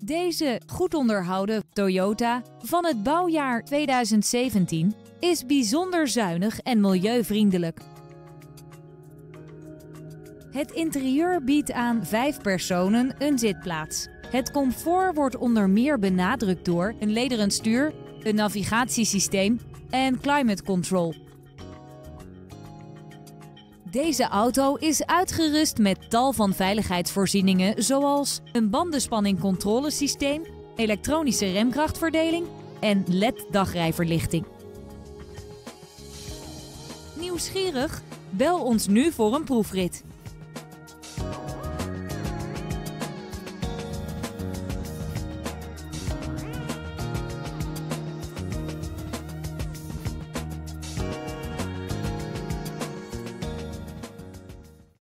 Deze goed onderhouden Toyota van het bouwjaar 2017 is bijzonder zuinig en milieuvriendelijk. Het interieur biedt aan 5 personen een zitplaats. Het comfort wordt onder meer benadrukt door een lederen stuur, een navigatiesysteem en climate control. Deze auto is uitgerust met tal van veiligheidsvoorzieningen zoals een bandenspanningcontrolesysteem, elektronische remkrachtverdeling en LED-dagrijverlichting. Nieuwsgierig? Bel ons nu voor een proefrit.